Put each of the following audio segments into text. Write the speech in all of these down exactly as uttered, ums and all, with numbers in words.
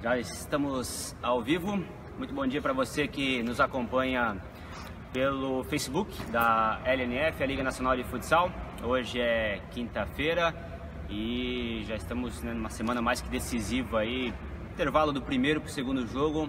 Já estamos ao vivo. Muito bom dia para você que nos acompanha pelo Facebook da L N F, a Liga Nacional de Futsal. Hoje é quinta-feira e já estamos, né, numa semana mais que decisiva aí, intervalo do primeiro para o segundo jogo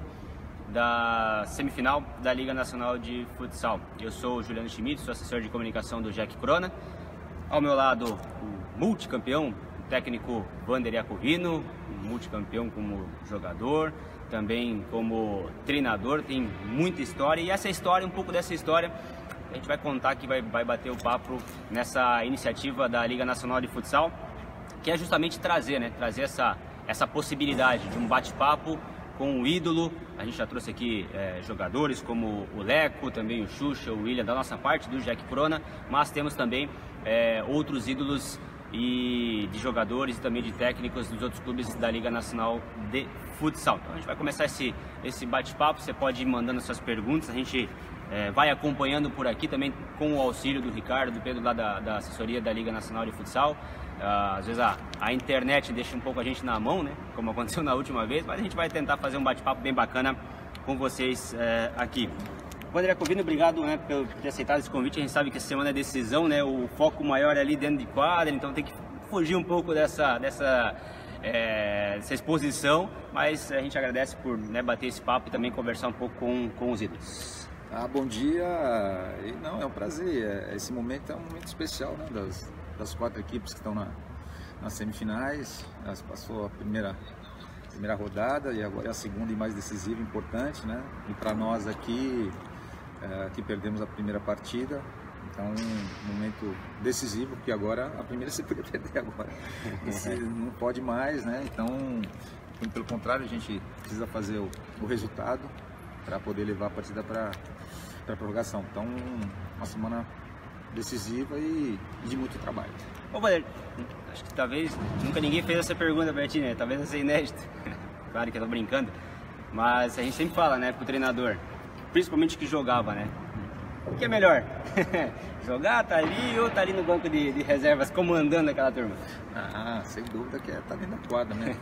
da semifinal da Liga Nacional de Futsal. Eu sou o Juliano Schmidt, sou assessor de comunicação do Jack Crona. Ao meu lado, o multicampeão, o técnico Vander Iacovino, multicampeão como jogador, também como treinador, tem muita história. E essa história, um pouco dessa história, a gente vai contar aqui, vai, vai bater o papo nessa iniciativa da Liga Nacional de Futsal, que é justamente trazer, né, trazer essa, essa possibilidade de um bate-papo com o ídolo. A gente já trouxe aqui é, jogadores como o Leco, também o Xuxa, o William, da nossa parte, do Jack Crona, mas temos também é, outros ídolos e de jogadores e também de técnicos dos outros clubes da Liga Nacional de Futsal. Então a gente vai começar esse, esse bate-papo, você pode ir mandando suas perguntas, a gente é, vai acompanhando por aqui também com o auxílio do Ricardo, do Pedro lá da, da assessoria da Liga Nacional de Futsal. Uh, às vezes a, a internet deixa um pouco a gente na mão, né, como aconteceu na última vez, mas a gente vai tentar fazer um bate-papo bem bacana com vocês é, aqui. Vander Iacovino, obrigado, né, por ter aceitado esse convite. A gente sabe que essa semana é decisão, né, o foco maior é ali dentro de quadra, então tem que fugir um pouco dessa, dessa, é, dessa exposição, mas a gente agradece por, né, bater esse papo e também conversar um pouco com, com os ídolos. Ah, bom dia, e não, é um prazer, esse momento é um momento especial, né, das, das quatro equipes que estão na, nas semifinais. Passou a primeira, primeira rodada e agora é a segunda e mais decisiva, importante, né, e para nós aqui, é, que perdemos a primeira partida, então um momento decisivo, porque agora a primeira você podia perder agora, você não pode mais, né, então pelo contrário a gente precisa fazer o, o resultado para poder levar a partida para a prorrogação. Então uma semana decisiva e de muito trabalho. Ô Vander, acho que talvez nunca ninguém fez essa pergunta pra ti, né? Talvez essa seja inédito. Claro que eu tô brincando, mas a gente sempre fala, né, pro treinador, principalmente que jogava, né? O que é melhor? Jogar, tá ali ou tá ali no banco de, de reservas comandando aquela turma? Ah, sem dúvida que é tá dentro da quadra, né?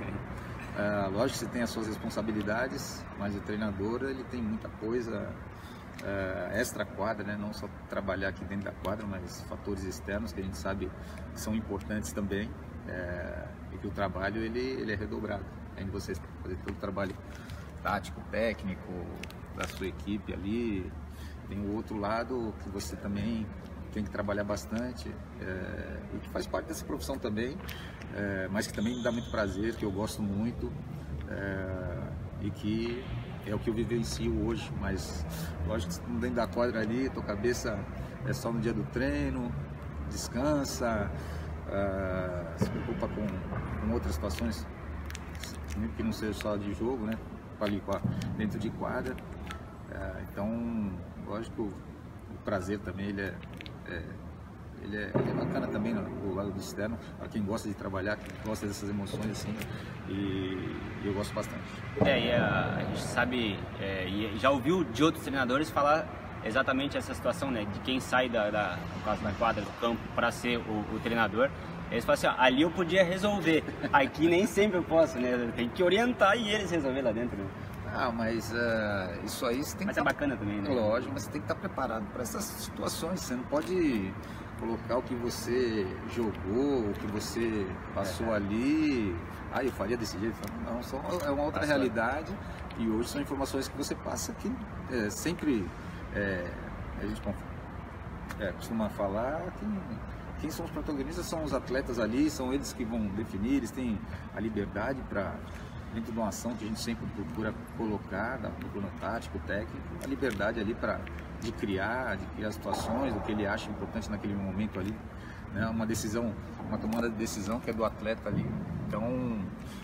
É, lógico que você tem as suas responsabilidades, mas o treinador ele tem muita coisa é, extra quadra, né? Não só trabalhar aqui dentro da quadra, mas fatores externos que a gente sabe que são importantes também, é, e que o trabalho ele, ele é redobrado. Além de você fazer todo o trabalho tático, técnico da sua equipe ali, tem o outro lado que você também tem que trabalhar bastante, é, e que faz parte dessa profissão também, é, mas que também me dá muito prazer, que eu gosto muito, é, e que é o que eu vivencio hoje. Mas lógico que dentro da quadra ali, tua cabeça é só no dia do treino, descansa, é, se preocupa com, com outras situações, mesmo que não seja só de jogo, né, ali dentro de quadra, é, então lógico o prazer também ele é É, ele, é, ele é bacana também do lado do externo, para quem gosta de trabalhar, quem gosta dessas emoções assim, e, e eu gosto bastante. É, e a, a gente sabe, é, e já ouviu de outros treinadores falar exatamente essa situação, né, de quem sai da, da, no caso da quadra, do campo, para ser o, o treinador. Eles falam assim, ó, ali eu podia resolver, aqui nem sempre eu posso, né, tem que orientar e eles resolver lá dentro, né? Ah, mas uh, isso aí você tem mas que... Mas é bacana também, né? Lógico, mas você tem que estar preparado para essas situações. Você não pode colocar o que você jogou, o que você passou é. ali. Ah, eu faria desse jeito. Não, só é uma outra Passou. realidade. E hoje são informações que você passa que é, sempre é, a gente é, costuma falar que quem são os protagonistas são os atletas ali, são eles que vão definir, eles têm a liberdade para, dentro de uma ação que a gente sempre procura colocar, do plano tático, técnico, a liberdade ali para de criar, de criar situações, do que ele acha importante naquele momento ali, né? Uma decisão, uma tomada de decisão que é do atleta ali. Então,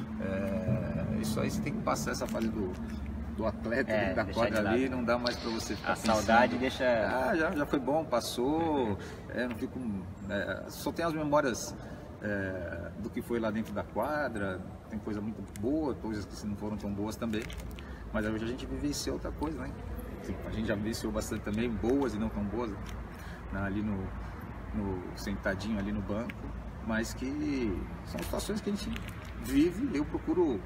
é, isso aí você tem que passar essa fase do, do atleta, é, da quadra de ali, não dá mais para você ficar a pensando, saudade deixa... Ah, já, já foi bom, passou, é, não fico, é, só tem as memórias é, do que foi lá dentro da quadra. Tem coisa muito boa, coisas que não foram tão boas também, mas hoje a gente vivenciou outra coisa, né? A gente já vivenciou bastante também, boas e não tão boas, né? Ali no, no sentadinho ali no banco, mas que são situações que a gente vive. Eu procuro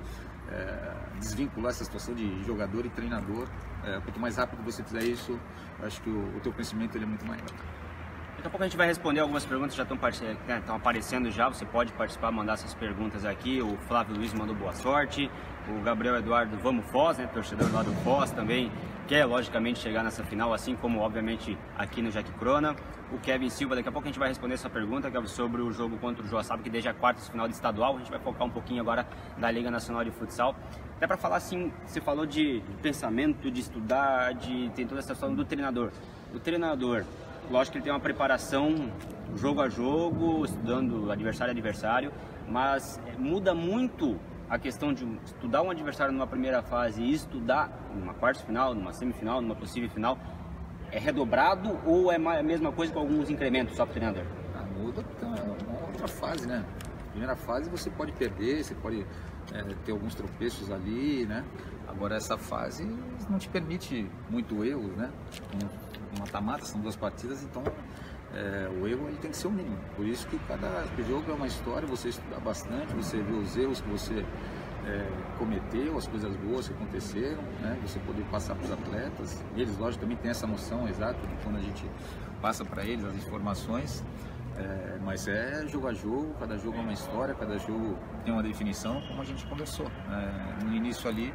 é, desvincular essa situação de jogador e treinador. É, quanto mais rápido você fizer isso, acho que o, o teu crescimento ele é muito maior. Daqui a pouco a gente vai responder algumas perguntas que já estão aparecendo já. Você pode participar, mandar essas perguntas aqui. O Flávio Luiz mandou boa sorte. O Gabriel Eduardo, vamos Foz, né? Torcedor lá do Foz também quer, logicamente, chegar nessa final, assim como, obviamente, aqui no Jack Crona. O Kevin Silva, daqui a pouco a gente vai responder essa pergunta, que é sobre o jogo contra o Joaçaba, que desde a quarta final de estadual. A gente vai focar um pouquinho agora da Liga Nacional de Futsal. Até para falar assim, você falou de, de pensamento, de estudar, de tem toda essa questão do treinador. O treinador, lógico que ele tem uma preparação jogo a jogo, estudando adversário a adversário, mas muda muito a questão de estudar um adversário numa primeira fase e estudar numa quarta final, numa semifinal, numa possível final. É redobrado ou é a mesma coisa com alguns incrementos só para o treinador? Ah, muda porque é uma outra fase, né? Primeira fase você pode perder, você pode é, ter alguns tropeços ali, né? Agora essa fase não te permite muito erro, né? Um mata-mata, são duas partidas, então é, o erro ele tem que ser o mínimo. Por isso que cada jogo é uma história, você estudar bastante, você ver os erros que você é, cometeu, as coisas boas que aconteceram, né? Você poder passar para os atletas. E eles, lógico, também têm essa noção exata de quando a gente passa para eles as informações. É, mas é jogo a jogo, cada jogo é uma história, cada jogo tem uma definição, como a gente conversou. É, no início ali,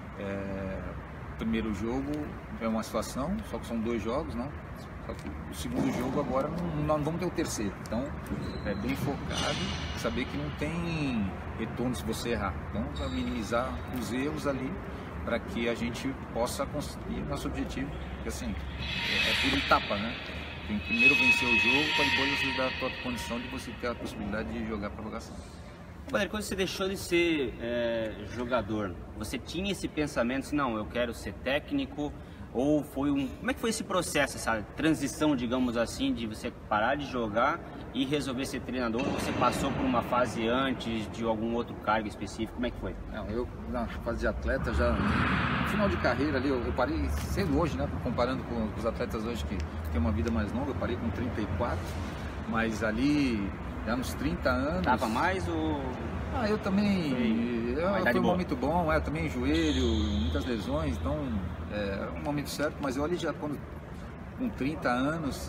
é, o primeiro jogo é uma situação, só que são dois jogos, não? Só que o segundo jogo agora não, não vamos ter o terceiro. Então é bem focado, saber que não tem retorno se você errar. Então para minimizar os erros ali, para que a gente possa conseguir nosso objetivo, porque assim, é, é por etapa, né? Tem que primeiro vencer o jogo, para depois você dar a tua condição de você ter a possibilidade de jogar a prorrogação. Valério, quando você deixou de ser é, jogador, você tinha esse pensamento assim, não, eu quero ser técnico, ou foi um... Como é que foi esse processo, essa transição, digamos assim, de você parar de jogar e resolver ser treinador? Ou você passou por uma fase antes de algum outro cargo específico? Como é que foi? Não, eu na fase de atleta já, no final de carreira ali, eu, eu parei cedo hoje, né? Comparando com os atletas hoje que têm uma vida mais longa, eu parei com trinta e quatro, mas ali já nos trinta anos... Dava mais ou... Ah, eu também... Foi, eu, foi um boa. momento bom, é, também joelho, muitas lesões, então é um momento certo, mas eu ali já quando, com trinta anos,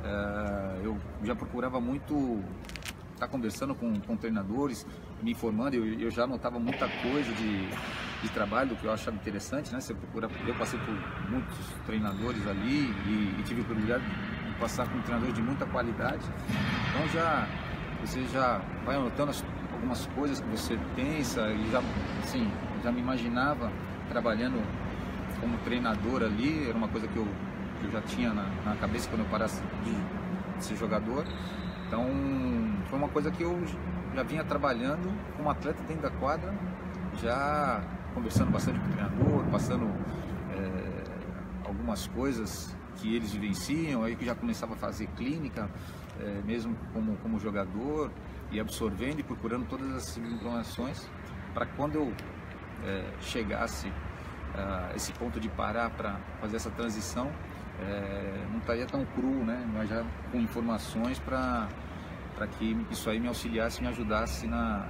é, eu já procurava muito estar conversando com, com treinadores, me informando, eu, eu já notava muita coisa de, de trabalho que eu achava interessante, né? Você procura, eu passei por muitos treinadores ali e, e tive a oportunidade de passar com treinadores de muita qualidade, então já, você já vai anotando as, algumas coisas que você pensa e já, assim, já me imaginava trabalhando como treinador ali, era uma coisa que eu, que eu já tinha na, na cabeça quando eu parasse de, de ser jogador. Então foi uma coisa que eu já vinha trabalhando como atleta dentro da quadra, já conversando bastante com o treinador, passando é, algumas coisas que eles vivenciam, aí que já começava a fazer clínica, é, mesmo como, como jogador, e absorvendo e procurando todas essas informações para quando eu é, chegasse a esse ponto de parar para fazer essa transição, é, não estaria tão cru, né? Mas já com informações para para que isso aí me auxiliasse, me ajudasse na,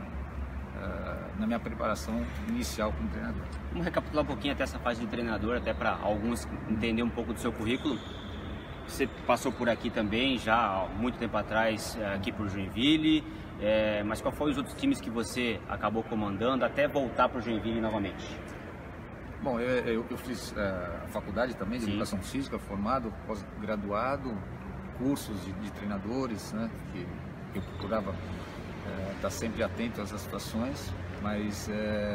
uh, na minha preparação inicial como treinador. Vamos recapitular um pouquinho até essa fase de treinador, até para alguns entender um pouco do seu currículo. Você passou por aqui também, já há muito tempo atrás, aqui por Joinville, é, mas qual foi os outros times que você acabou comandando até voltar para o Joinville novamente? Bom, eu, eu, eu fiz uh, a faculdade também de Sim. Educação Física, formado, pós-graduado, cursos de, de treinadores, né, que eu procurava uh, estar sempre atento a essas situações, mas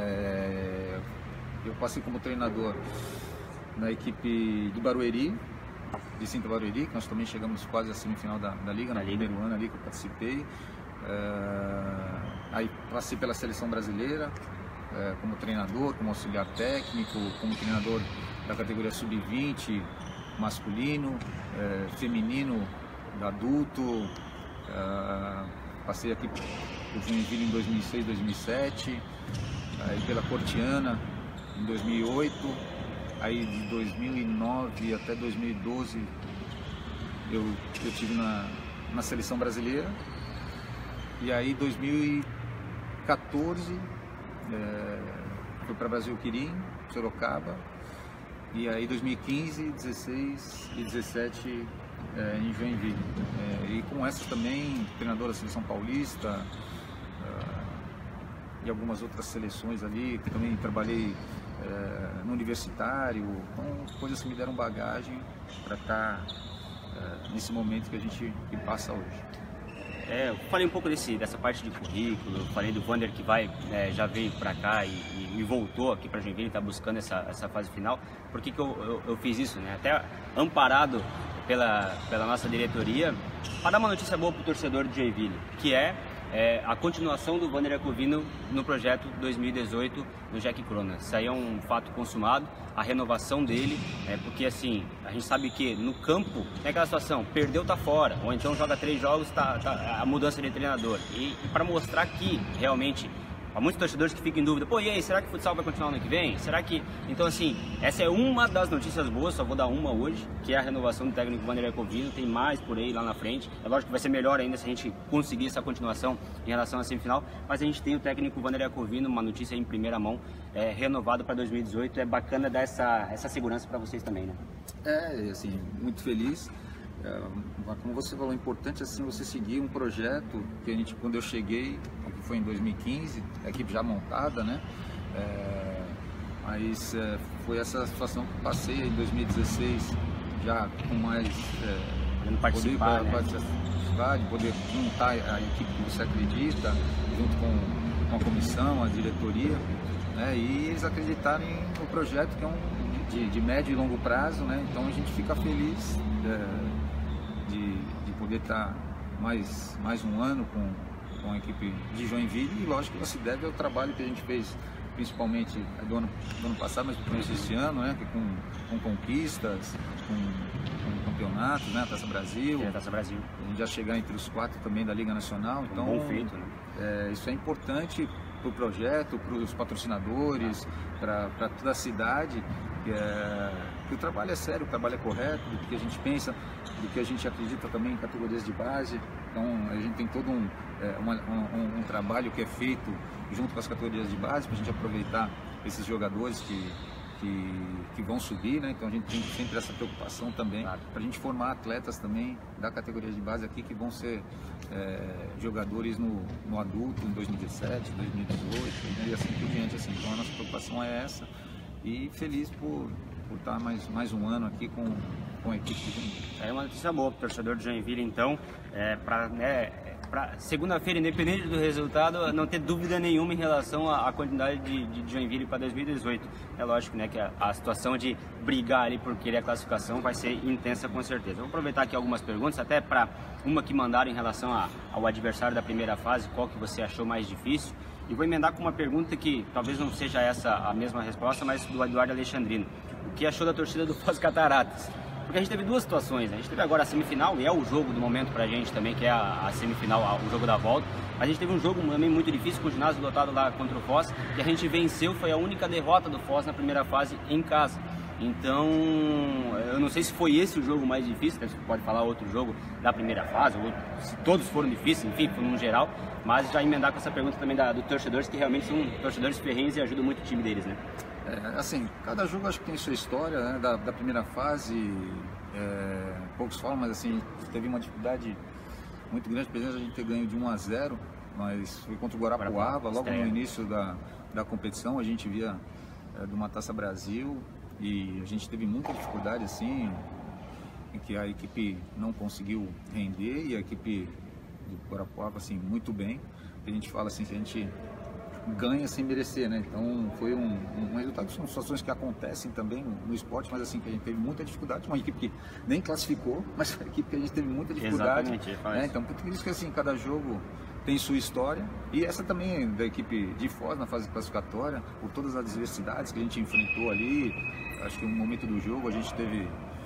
uh, eu passei como treinador na equipe do Barueri, de Cinta Barueri, que nós também chegamos quase à semifinal da, da Liga, no primeiro ano ali que eu participei. Uh, aí passei pela seleção brasileira, uh, como treinador, como auxiliar técnico, como treinador da categoria sub vinte, masculino, uh, feminino, adulto. Uh, passei aqui por Joinville em dois mil e seis, dois mil e sete, aí pela Cortiana em dois mil e oito. Aí de dois mil e nove até dois mil e doze eu, eu tive na, na seleção brasileira. E aí em dois mil e quatorze é, fui para Brasil Quirim, Sorocaba, e aí dois mil e quinze, dezesseis e dezessete é, em Joinville. É, e com essas também, treinador da Seleção Paulista uh, e algumas outras seleções ali, que também trabalhei uh, no universitário, então coisas que me deram bagagem para estar uh, nesse momento que a gente que passa hoje. É, eu falei um pouco desse, dessa parte de currículo, falei do Wander que vai, é, já veio para cá e, e, e voltou aqui para Joinville, está buscando essa, essa fase final. Por que, que eu, eu, eu fiz isso, né? Até amparado pela, pela nossa diretoria, para dar uma notícia boa para o torcedor de Joinville, que é, é a continuação do Wander Iacovino no projeto dois mil e dezoito no Jack Crona. Isso aí é um fato consumado, a renovação dele, é, porque assim, a gente sabe que no campo é aquela situação, perdeu, tá fora, ou então joga três jogos, tá, tá a mudança de treinador. E, e para mostrar que realmente, há muitos torcedores que ficam em dúvida, pô, e aí, será que o futsal vai continuar no ano que vem? Será que... Então, assim, essa é uma das notícias boas, só vou dar uma hoje, que é a renovação do técnico Wander Iacovino, tem mais por aí lá na frente. É lógico que vai ser melhor ainda se a gente conseguir essa continuação em relação à semifinal, mas a gente tem o técnico Wander Iacovino, uma notícia em primeira mão, é, renovado para dois mil e dezoito, é bacana dar essa, essa segurança para vocês também, né? É, assim, muito feliz. É, como você falou, é importante assim você seguir um projeto que a gente, quando eu cheguei, que foi em dois mil e quinze, a equipe já montada, né? É, mas é, foi essa situação que passei em dois mil e dezesseis, já com mais é, participar, poder, né? participar, de poder montar a equipe que você acredita, junto com, com a comissão, a diretoria, né? E eles acreditarem no projeto que é um de, de médio e longo prazo, né? Então a gente fica feliz é, De, de poder estar mais, mais um ano com, com a equipe de Joinville, e lógico que se deve ao trabalho que a gente fez, principalmente do ano, do ano passado, mas principalmente esse ano, né, com, com conquistas, com, com campeonatos, né, Taça Brasil, é, Taça Brasil. A gente já chegar entre os quatro também da Liga Nacional, então um bom feito, né? é, isso é importante para o projeto, para os patrocinadores, para toda a cidade, que, é, que o trabalho é sério, o trabalho é correto, do que a gente pensa, do que a gente acredita também em categorias de base. Então a gente tem todo um, é, uma, um, um trabalho que é feito junto com as categorias de base para a gente aproveitar esses jogadores que, que, que vão subir, né? Então a gente tem sempre essa preocupação também, claro, para a gente formar atletas também da categoria de base aqui que vão ser é, jogadores no, no adulto em dois mil e dezessete, dois mil e dezoito, né? E assim por diante. Assim. Então a nossa preocupação é essa, e feliz por, por estar mais, mais um ano aqui com, com a equipe de Joinville. É uma notícia boa para o torcedor de Joinville, então, é, para né, segunda-feira, independente do resultado, não ter dúvida nenhuma em relação à, à quantidade de, de Joinville para dois mil e dezoito. É lógico, né, que a, a situação de brigar ali por querer a classificação vai ser intensa com certeza. Vou aproveitar aqui algumas perguntas, até para uma que mandaram em relação a, ao adversário da primeira fase, qual que você achou mais difícil. E vou emendar com uma pergunta que talvez não seja essa a mesma resposta, mas do Eduardo Alexandrino. O que achou da torcida do Foz Cataratas? Porque a gente teve duas situações, né? A gente teve agora a semifinal, e é o jogo do momento pra gente também, que é a, a semifinal, a, o jogo da volta. A gente teve um jogo também muito difícil com o ginásio lotado lá contra o Foz, que a gente venceu, foi a única derrota do Foz na primeira fase em casa. Então, eu não sei se foi esse o jogo mais difícil, você pode falar outro jogo da primeira fase, ou se todos foram difíceis, enfim, no geral, mas já emendar com essa pergunta também da, do torcedores, que realmente são torcedores ferrenhos e ajudam muito o time deles, né? É, assim, cada jogo acho que tem sua história, né? da, da primeira fase, é, poucos falam, mas assim, teve uma dificuldade muito grande, por exemplo, a gente ter ganho de um a zero, mas foi contra o Guarapuava, logo no início da, da competição, a gente via é, de uma Taça Brasil, e a gente teve muita dificuldade assim, em que a equipe não conseguiu render, e a equipe do Guarapuava assim, muito bem. A gente fala assim que a gente ganha sem merecer, né? Então foi um, um resultado, são situações que acontecem também no, no esporte, mas assim, que a gente teve muita dificuldade, uma equipe que nem classificou, mas foi uma equipe que a gente teve muita dificuldade. Exatamente, né? Então por isso que assim, cada jogo tem sua história, e essa também da equipe de Foz na fase classificatória, por todas as adversidades que a gente enfrentou ali. Acho que no momento do jogo a gente teve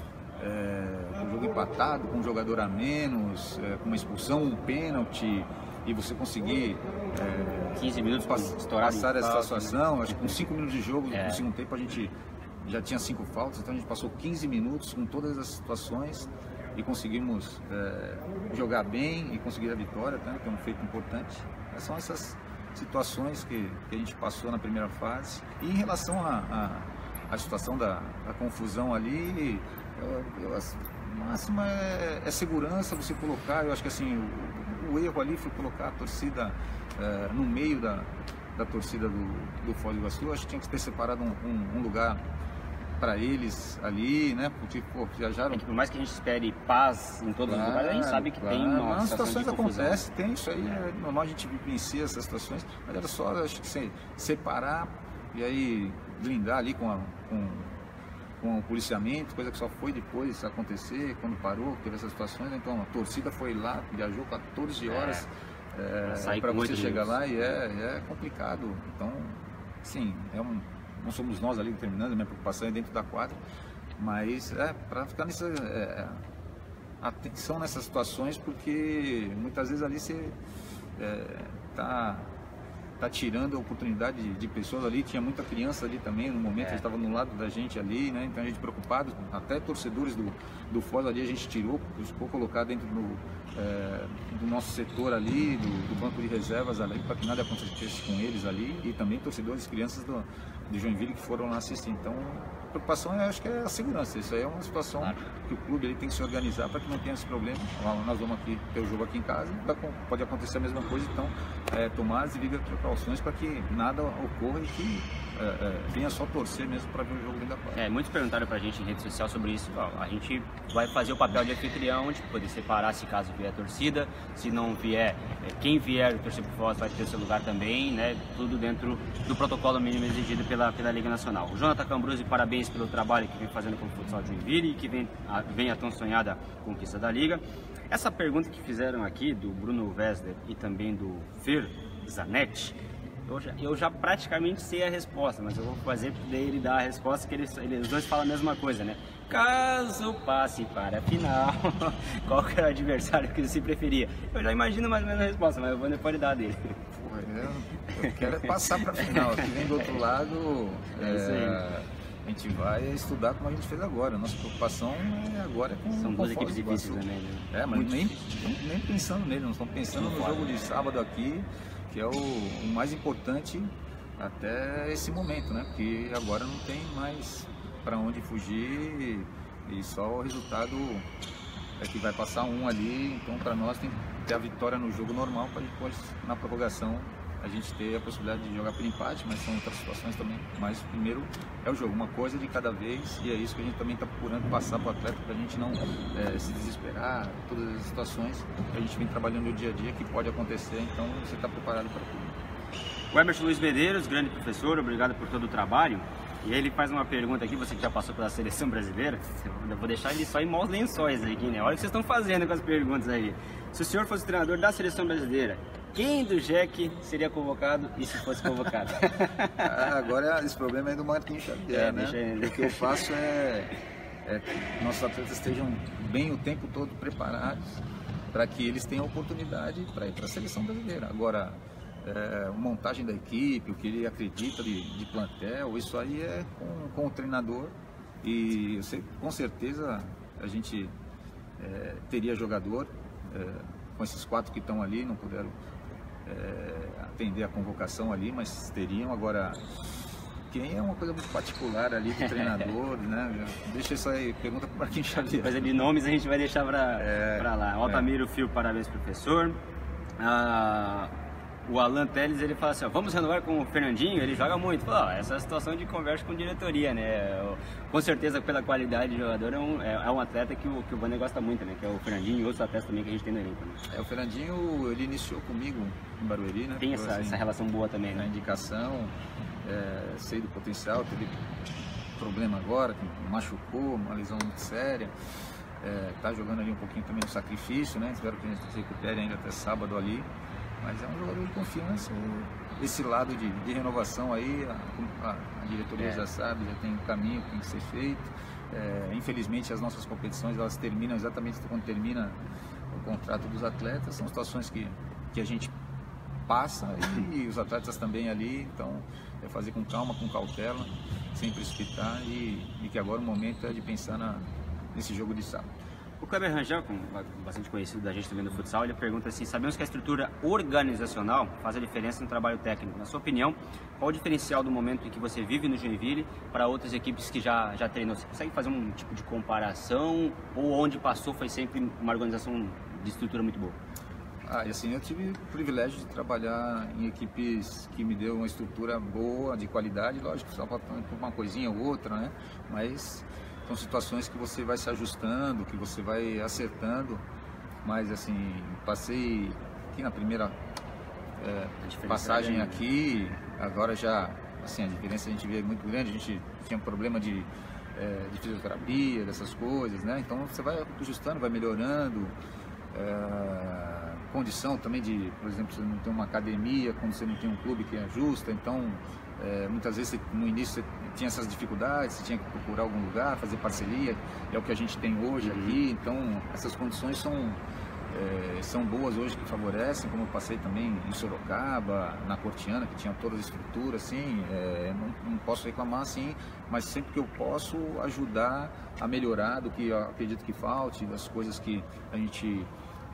é, um jogo empatado, com um jogador a menos, é, com uma expulsão, um pênalti, e você conseguir é, quinze minutos pass passar essa situação. Acho que com cinco minutos de jogo, é. no segundo tempo a gente já tinha cinco faltas, então a gente passou quinze minutos com todas as situações e conseguimos é, jogar bem e conseguir a vitória, tá? Que é um feito importante. São essas situações que, que a gente passou na primeira fase. E em relação à situação da, da confusão ali, eu, eu, a máxima é, é segurança, você colocar, eu acho que assim, o, o erro ali foi colocar a torcida é, no meio da, da torcida do, do Foz do Iguaçu. Eu acho que tinha que ter separado um, um, um lugar para eles ali, né? Porque pô, viajaram. É que por mais que a gente espere paz em todos claro, os lugares, a gente sabe que claro. tem uma As situações acontecem, tem isso aí é normal, a gente vivencia essas situações, mas era só acho que se, separar e aí blindar ali com, a, com, com o policiamento, coisa que só foi depois acontecer, quando parou, teve essas situações. Então a torcida foi lá, viajou quatorze horas é, é, para você chegar lá e é, é complicado. Então, sim, é um. Não somos nós ali determinando, a minha preocupação é dentro da quadra, mas é para ficar nessa é, atenção nessas situações, porque muitas vezes ali você está é, tá tirando a oportunidade de, de pessoas ali. Tinha muita criança ali também no momento, é. Eles estavam no lado da gente ali, né? Então a gente preocupado, até torcedores do, do Foz ali a gente tirou, ficou colocado dentro do, é, do nosso setor ali, do, do banco de reservas ali, para que nada acontecesse com eles ali, e também torcedores, crianças do de Joinville que foram lá assistir. Então a preocupação eu acho que é a segurança. Isso aí é uma situação claro. Que o clube ele tem que se organizar para que não tenha esse problema. Nós vamos aqui ter o jogo aqui em casa, pode acontecer a mesma coisa, então é, tomar as devidas precauções para que nada ocorra e que é, é, venha só torcer mesmo para ver o jogo dentro da quadra. É, muitos perguntaram para a gente em rede social sobre isso. A gente vai fazer o papel de anfitrião, de poder separar se caso vier a torcida, se não vier, quem vier torcer por Foz vai ter o seu lugar também, né? Tudo dentro do protocolo mínimo exigido pela pela Liga Nacional. O Jonathan Cambruzzi, parabéns pelo trabalho que vem fazendo com o futsal de Joinville e que vem a, vem a tão sonhada conquista da Liga. Essa pergunta que fizeram aqui do Bruno Wessler e também do Fer Zanetti, eu já, eu já praticamente sei a resposta, mas eu vou fazer para ele dar a resposta, que eles, eles os dois falam a mesma coisa, né? Caso passe para a final, qual que era o adversário que você preferia? Eu já imagino mais ou menos a resposta, mas eu vou depois dar dele. Eu, eu quero é passar para a final. Aqui vem do outro lado, é, a gente vai estudar como a gente fez agora. Nossa preocupação é agora com São duas equipes difíceis também, né? É, mas nem, nem pensando nele, nós estamos pensando no jogo de sábado aqui, que é o, o mais importante até esse momento, né? Porque agora não tem mais para onde fugir e só o resultado é que vai passar um ali. Então para nós tem que ter a vitória no jogo normal para depois na prorrogação a gente ter a possibilidade de jogar por empate, mas são outras situações também. Mas primeiro é o jogo, uma coisa de cada vez, e é isso que a gente também está procurando passar para o atleta, para a gente não é, se desesperar, todas as situações que a gente vem trabalhando no dia a dia que pode acontecer, então você está preparado para tudo. O Emerson Luiz Medeiros, grande professor, obrigado por todo o trabalho. E ele faz uma pergunta aqui, você que já passou pela seleção brasileira, eu vou deixar ele só em maus lençóis aqui, né? Olha o que vocês estão fazendo com as perguntas aí. Se o senhor fosse treinador da seleção brasileira, quem do Jack seria convocado e se fosse convocado? Ah, agora esse problema é do Marquinhos Xavier, é, né? Ele. O que eu faço é, é que nossos atletas estejam bem o tempo todo preparados para que eles tenham oportunidade para ir para a seleção brasileira. Agora, é, montagem da equipe, o que ele acredita de, de plantel, isso aí é com, com o treinador, e eu sei, com certeza a gente é, teria jogador, é, com esses quatro que estão ali, não puderam é, atender a convocação ali, mas teriam. Agora, quem é uma coisa muito particular ali do treinador, né? Deixa isso aí, pergunta para o Marquinhos Xavier. Coisa de nomes a gente vai deixar para é, lá. O Altamiro é. Fio, parabéns, professor. Ah, o Alan Teles, ele fala assim, ó, vamos renovar com o Fernandinho, ele joga muito. Fala, ó, essa situação de conversa com diretoria, né? Com certeza, pela qualidade de jogador, é um, é, é um atleta que o, que o Vander gosta muito, né? Que é o Fernandinho e outros atletas também que a gente tem no elenco. Né? É, o Fernandinho, ele iniciou comigo em Barueri, né? Tem essa, assim, essa relação boa também, né? A indicação, é, sei do potencial, teve problema agora, que machucou, uma lesão muito séria. É, tá jogando ali um pouquinho também no sacrifício, né? Espero que a gente se recupere ainda até sábado ali. Mas é um jogador de confiança. Esse lado de, de renovação aí, a, a, a diretoria é. já sabe, já tem um caminho que tem que ser feito. É, infelizmente as nossas competições elas terminam exatamente quando termina o contrato dos atletas. São situações que, que a gente passa e, e os atletas também ali. Então é fazer com calma, com cautela, sem precipitar, e, e que agora o momento é de pensar na, nesse jogo de sábado. O Kleber Rangel, bastante conhecido da gente também do futsal, ele pergunta assim: sabemos que a estrutura organizacional faz a diferença no trabalho técnico. Na sua opinião, qual o diferencial do momento em que você vive no Joinville para outras equipes que já, já treinou? Você consegue fazer um tipo de comparação, ou onde passou foi sempre uma organização de estrutura muito boa? Ah, e assim, eu tive o privilégio de trabalhar em equipes que me deu uma estrutura boa, de qualidade, lógico, só faltando uma coisinha ou outra, né? Mas são situações que você vai se ajustando, que você vai acertando. Mas assim, passei aqui na primeira é, passagem aqui, agora já, assim, a diferença a gente vê muito grande. A gente tinha um problema de, é, de fisioterapia, dessas coisas, né? Então você vai ajustando, vai melhorando. É, condição também de, por exemplo, você não tem uma academia, quando você não tem um clube que ajusta, então é, muitas vezes você, no início você tinha essas dificuldades, você tinha que procurar algum lugar, fazer parceria, é o que a gente tem hoje aqui, então essas condições são, é, são boas hoje, que favorecem, como eu passei também em Sorocaba, na Cortiana, que tinha todas as estruturas, assim, é, não, não posso reclamar assim, mas sempre que eu posso ajudar a melhorar do que eu acredito que falte, das coisas que a gente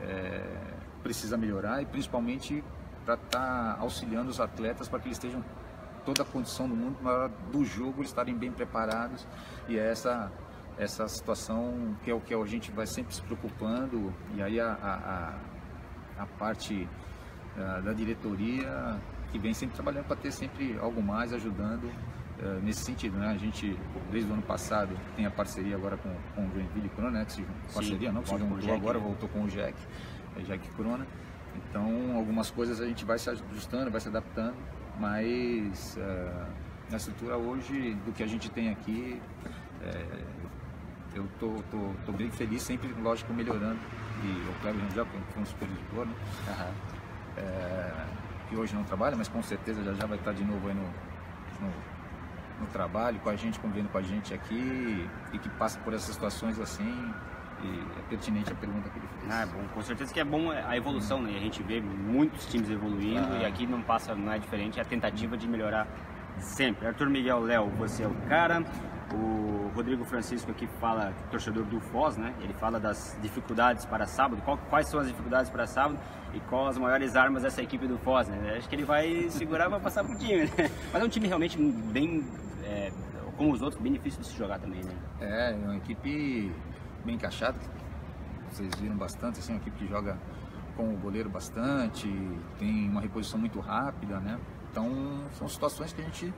é, precisa melhorar, e principalmente para estar tá auxiliando os atletas para que eles estejam toda a condição do mundo na hora do jogo, eles estarem bem preparados. E é essa essa situação que é o que a gente vai sempre se preocupando, e aí a, a, a parte a, da diretoria que vem sempre trabalhando para ter sempre algo mais ajudando uh, nesse sentido, né? A gente, desde o ano passado, tem a parceria agora com, com o Joinville Crona, né? Que se, parceria Sim, não, que se juntou agora, voltou com o Jack, é Jack Crona. Então, algumas coisas a gente vai se ajustando, vai se adaptando, mas uh, na estrutura hoje, do que a gente tem aqui, é, eu tô, tô, tô bem feliz, sempre, lógico, melhorando. E o Kleber já foi um supervisor, né? Uhum. É, que hoje não trabalha, mas com certeza já já vai estar de novo aí no, no, no trabalho, com a gente, convivendo com a gente aqui, e que passa por essas situações assim. E é pertinente a pergunta que ele fez. Ah, é bom, com certeza que é bom a evolução, hum. né? A gente vê muitos times evoluindo, ah. e aqui não passa, não é diferente, é a tentativa de melhorar sempre. Arthur Miguel Léo, você é o cara. O Rodrigo Francisco aqui fala, torcedor do Foz, né? Ele fala das dificuldades para sábado. Qual, quais são as dificuldades para sábado e quais as maiores armas dessa equipe do Foz, né? Acho que ele vai segurar e vai passar pro time, né? Mas é um time realmente bem, é, como os outros, bem difícil de se jogar também, né? É, é uma equipe bem encaixada, vocês viram bastante, assim, uma equipe que joga com o goleiro bastante, tem uma reposição muito rápida, né? Então são situações que a gente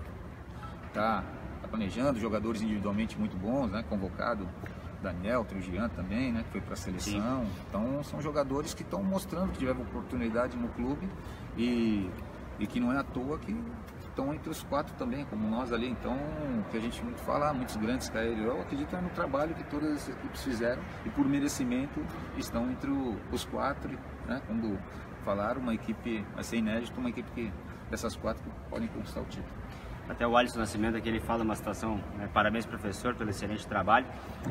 tá, tá planejando, jogadores individualmente muito bons, né? Convocado Daniel, tem o Jean também, né? Que foi para a seleção. Sim. Então são jogadores que estão mostrando que tiveram oportunidade no clube, e, e que não é à toa que estão entre os quatro também, como nós ali. Então, que a gente muito fala, muitos grandes caíram. Eu acredito no trabalho que todas as equipes fizeram, e por merecimento estão entre o, os quatro, né? Quando falaram, uma equipe, vai ser inédito, uma equipe que, dessas quatro que podem conquistar o título. Até o Alisson Nascimento aqui, ele fala uma situação, né? Parabéns, professor, pelo excelente trabalho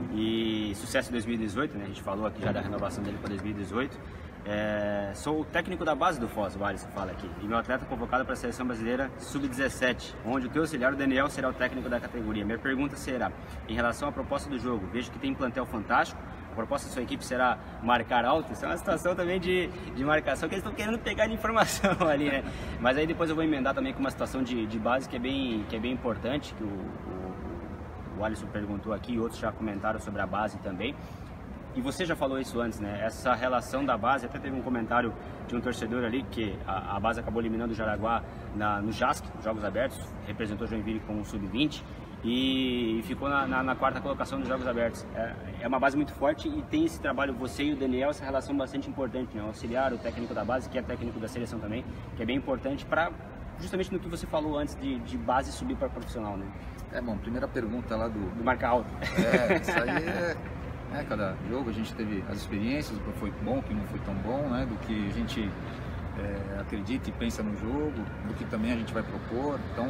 e sucesso em dois mil e dezoito, né? A gente falou aqui já da renovação dele para dois mil e dezoito. É, sou o técnico da base do Foz, o Alisson fala aqui, e meu atleta convocado para a seleção brasileira sub dezessete, onde o teu auxiliar, o Daniel, será o técnico da categoria. Minha pergunta será, em relação à proposta do jogo, vejo que tem um plantel fantástico, a proposta da sua equipe será marcar alto. Isso é uma situação também de, de marcação que eles estão querendo pegar de informação ali, né? Mas aí depois eu vou emendar também com uma situação de, de base que é bem, que é bem importante, que o, o, o Alisson perguntou aqui, e outros já comentaram sobre a base também. E você já falou isso antes, né? Essa relação da base, até teve um comentário de um torcedor ali, que a, a base acabou eliminando o Jaraguá na, no J A S C, Jogos Abertos, representou Joinville com o sub vinte e ficou na, na, na quarta colocação dos Jogos Abertos. É, é uma base muito forte e tem esse trabalho, você e o Daniel, essa relação bastante importante, né? O auxiliar, o técnico da base, que é técnico da seleção também, que é bem importante para, justamente no que você falou antes, de, de base subir para profissional, né? É, bom, primeira pergunta lá do... Do marca alto. É, isso aí é... É, cada jogo a gente teve as experiências, do que foi bom, o que não foi tão bom, né? Do que a gente é, acredita e pensa no jogo, do que também a gente vai propor. Então,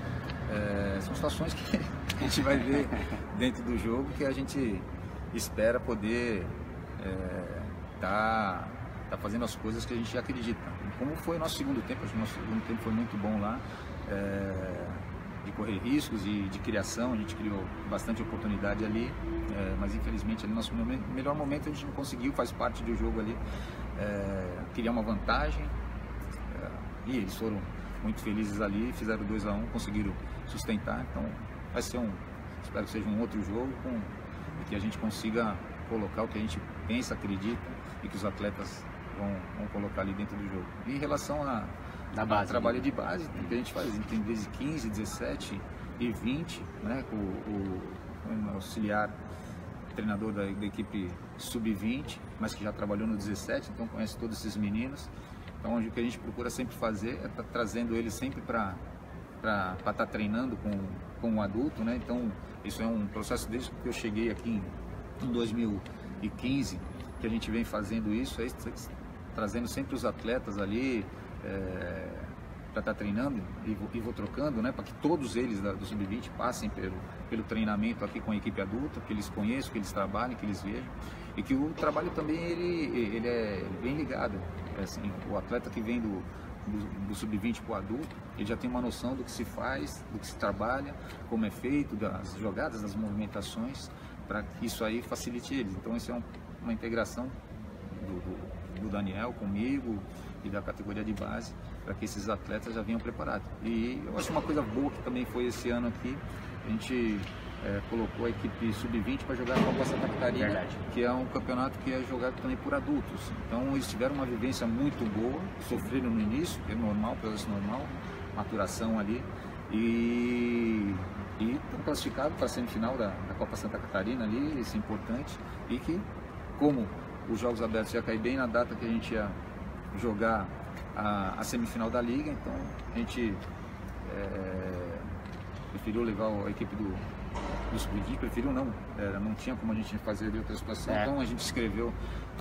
é, são situações que a gente vai ver dentro do jogo, que a gente espera poder é, tá, tá fazendo as coisas que a gente acredita. Como foi o nosso segundo tempo, acho que o nosso segundo tempo foi muito bom lá. É, de correr riscos e de criação, a gente criou bastante oportunidade ali, é, mas infelizmente ali no nosso melhor momento a gente não conseguiu, faz parte do jogo ali, é, criar uma vantagem, é, e eles foram muito felizes ali, fizeram dois a um, conseguiram sustentar, então vai ser um, espero que seja um outro jogo com, e que a gente consiga colocar o que a gente pensa, acredita e que os atletas vão, vão colocar ali dentro do jogo. E em relação a Da base, trabalho de base, que a gente faz, tem desde quinze, dezessete e vinte, né, com o, o auxiliar treinador da, da equipe sub vinte, mas que já trabalhou no dezessete, então conhece todos esses meninos. Então o que a gente procura sempre fazer é estar tá trazendo eles sempre para para estar tá treinando com, com o adulto, né? Então isso é um processo desde que eu cheguei aqui em, em dois mil e quinze, que a gente vem fazendo isso, é, trazendo sempre os atletas ali, É, para estar tá treinando e vou, e vou trocando, né, para que todos eles da, do sub vinte passem pelo, pelo treinamento aqui com a equipe adulta, que eles conheçam, que eles trabalhem, que eles vejam, e que o trabalho também ele, ele é bem ligado. É assim, o atleta que vem do, do, do sub vinte para o adulto, ele já tem uma noção do que se faz, do que se trabalha, como é feito, das jogadas, das movimentações, para que isso aí facilite eles. Então isso é um, uma integração do, do, do Daniel comigo e da categoria de base, para que esses atletas já venham preparados. E eu acho uma coisa boa que também foi esse ano aqui, a gente é, colocou a equipe sub vinte para jogar a Copa Santa Catarina, Verdade. que é um campeonato que é jogado também por adultos. Então eles tiveram uma vivência muito boa, sofreram no início, que é normal, processo normal, maturação ali, e e estão classificados para a semifinal da, da Copa Santa Catarina ali, isso é importante, e que como os Jogos Abertos já caem bem na data que a gente ia jogar a, a semifinal da Liga, então a gente é, preferiu levar a equipe do, do sub vinte, preferiu não, é, não tinha como a gente fazer de outra situação, é. Então a gente escreveu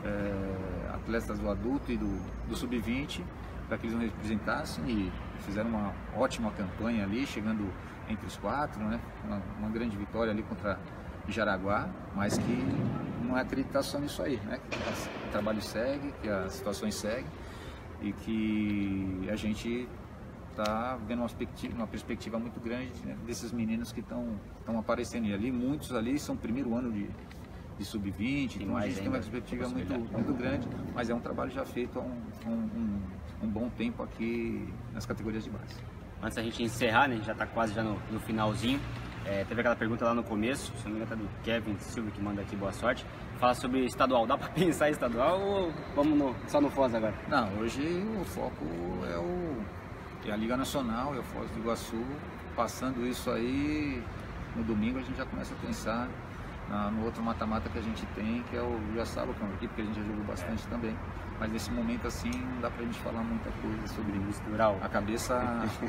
é, atletas do adulto e do, do sub vinte para que eles nos representassem e fizeram uma ótima campanha ali, chegando entre os quatro, né? uma, uma grande vitória ali contra Jaraguá, mas que não é acreditar só nisso aí, né? Que o trabalho segue, que as situações seguem e que a gente está vendo uma perspectiva, uma perspectiva muito grande, né, desses meninos que estão aparecendo. E ali, muitos ali são primeiro ano de, de sub vinte, então a gente tem uma perspectiva muito, muito grande, mas é um trabalho já feito há um, um, um, um bom tempo aqui nas categorias de base. Antes da gente encerrar, né, a gente já está quase já no, no finalzinho. É, teve aquela pergunta lá no começo, se não me engano, é do Kevin Silva, que manda aqui boa sorte. Fala sobre estadual. Dá para pensar em estadual ou vamos no, só no Foz agora? Não, hoje o foco é, o, é a Liga Nacional, é o Foz do Iguaçu. Passando isso aí, no domingo a gente já começa a pensar na, no outro mata-mata que a gente tem, que é o Jaçaba, que é uma equipe que a gente já jogou bastante é. também. Mas nesse momento assim, não dá pra gente falar muita coisa sobre isso. A cabeça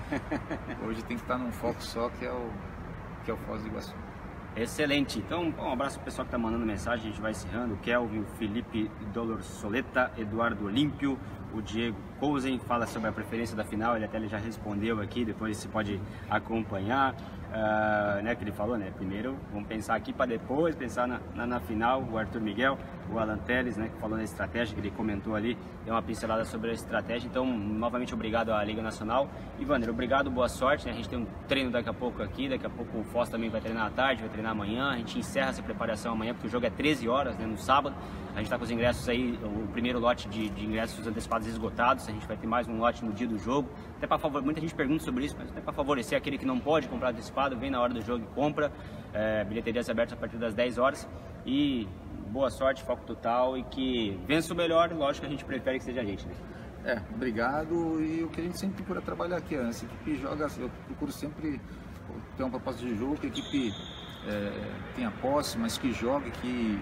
hoje tem que estar num foco só, que é o... que é o Foz do Iguaçu. Excelente. Então, um abraço pro pessoal que tá mandando mensagem, a gente vai encerrando. O Kelvin, o Felipe Dolor Soleta, Eduardo Olímpio, o Diego Cousen fala sobre a preferência da final, ele até ele já respondeu aqui, depois você pode acompanhar. Uh, né, que ele falou, né? Primeiro vamos pensar aqui para depois pensar na, na, na final. O Arthur Miguel, o Alan Teles, né, que falou na estratégia, que ele comentou ali, deu uma pincelada sobre a estratégia. Então, novamente obrigado à Liga Nacional. E Wander, obrigado, boa sorte, né? A gente tem um treino daqui a pouco aqui, daqui a pouco o Foz também vai treinar à tarde, vai treinar amanhã. A gente encerra essa preparação amanhã, porque o jogo é treze horas, né, no sábado. A gente está com os ingressos aí, o primeiro lote de, de ingressos antecipados esgotados. A gente vai ter mais um lote no dia do jogo. Até para favor, muita gente pergunta sobre isso, mas até para favorecer aquele que não pode comprar antecipado, vem na hora do jogo e compra. É, bilheterias abertas a partir das dez horas. E boa sorte, foco total e que vença o melhor. Lógico que a gente prefere que seja a gente, né? É, obrigado. E o que a gente sempre procura trabalhar aqui, essa equipe joga, eu procuro sempre ter uma proposta de jogo que a equipe é, tenha posse, mas que jogue, que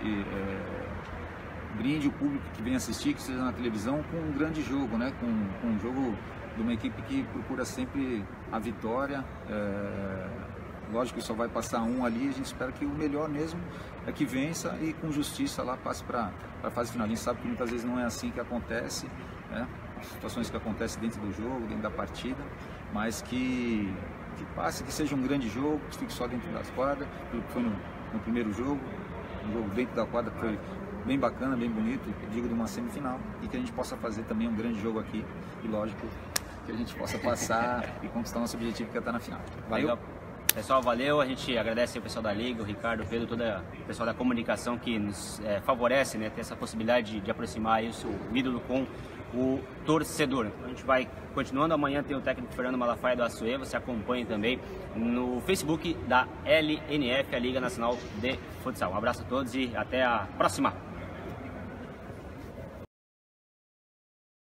é, brinde o público que vem assistir, que seja na televisão, com um grande jogo, né? Com, com um jogo de uma equipe que procura sempre a vitória. É, lógico que só vai passar um ali, a gente espera que o melhor mesmo é que vença e com justiça lá passe para a fase final. A gente sabe que muitas vezes não é assim que acontece, né? Situações que acontecem dentro do jogo, dentro da partida, mas que, que passe, que seja um grande jogo, que fique só dentro das quadras, que foi no, no primeiro jogo, um jogo dentro da quadra que foi bem bacana, bem bonito, digo de uma semifinal, e que a gente possa fazer também um grande jogo aqui, e lógico que a gente possa passar e conquistar nosso objetivo que é estar na final. Valeu! Pessoal, valeu. A gente agradece o pessoal da Liga, o Ricardo, o Pedro, todo o pessoal da comunicação que nos é, favorece, né, ter essa possibilidade de, de aproximar aí o seu ídolo com o torcedor. Então, a gente vai continuando. Amanhã tem o técnico Fernando Malafaia do Assuê. Você acompanha também no Facebook da L N F, a Liga Nacional de Futsal. Um abraço a todos e até a próxima!